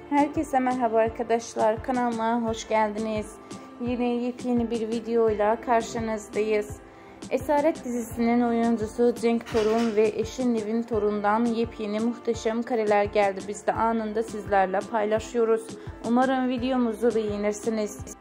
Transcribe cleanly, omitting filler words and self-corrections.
Herkese merhaba arkadaşlar, kanalıma hoş geldiniz. Yine yepyeni bir videoyla karşınızdayız. Esaret dizisinin oyuncusu Cenk Torun ve eşi Nevin Torun'dan yepyeni muhteşem kareler geldi. Biz de anında sizlerle paylaşıyoruz. Umarım videomuzu beğenirsiniz.